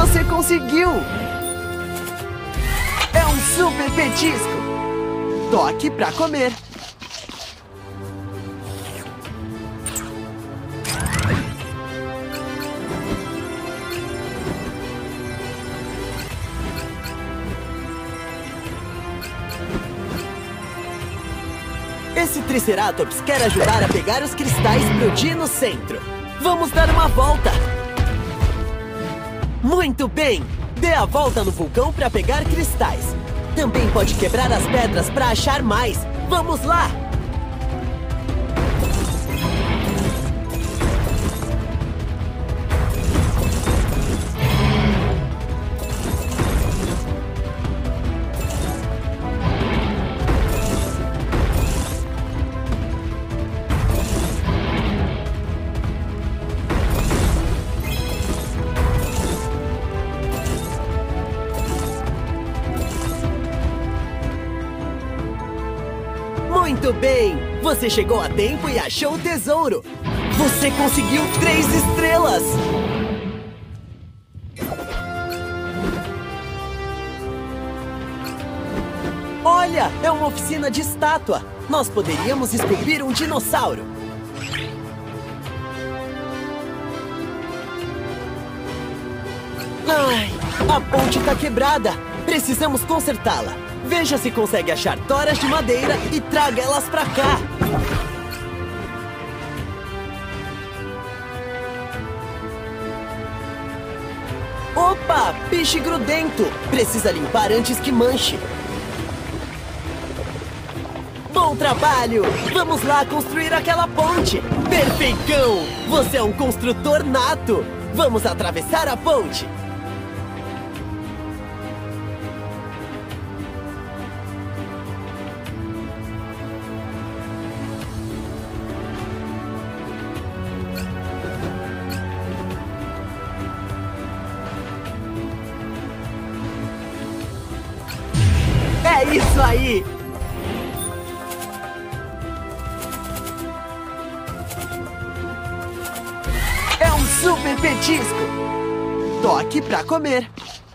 Você conseguiu! É um super petisco! Toque pra comer! Esse Triceratops quer ajudar a pegar os cristais pro Dino Centro. Vamos dar uma volta! Muito bem! Dê a volta no vulcão para pegar cristais. Também pode quebrar as pedras para achar mais. Vamos lá! Muito bem! Você chegou a tempo e achou o tesouro! Você conseguiu 3 estrelas! Olha! É uma oficina de estátua! Nós poderíamos esculpir um dinossauro! Ai! A ponte tá quebrada! Precisamos consertá-la! Veja se consegue achar toras de madeira e traga elas pra cá! Opa! Peixe grudento! Precisa limpar antes que manche! Bom trabalho! Vamos lá construir aquela ponte! Perfeitão! Você é um construtor nato! Vamos atravessar a ponte! É isso aí! É um super petisco! Toque pra comer!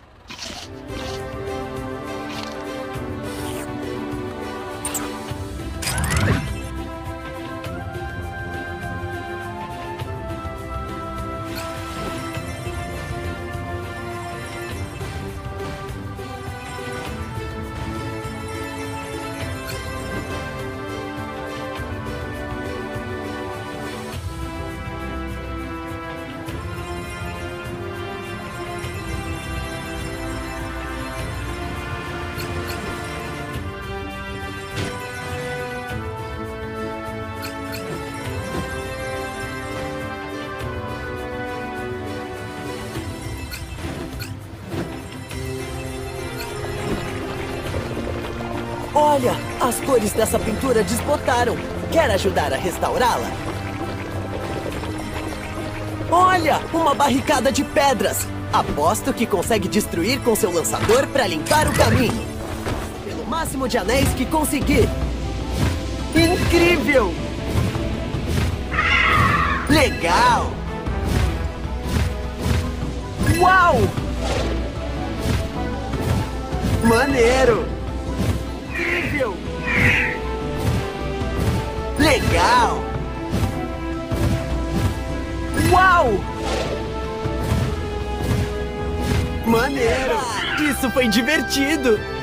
Olha, as cores dessa pintura desbotaram. Quer ajudar a restaurá-la? Olha, uma barricada de pedras. Aposto que consegue destruir com seu lançador para limpar o caminho. Pelo máximo de anéis que conseguir. Incrível! Legal! Uau! Maneiro! Incrível! Legal! Uau! Maneiro! Isso foi divertido!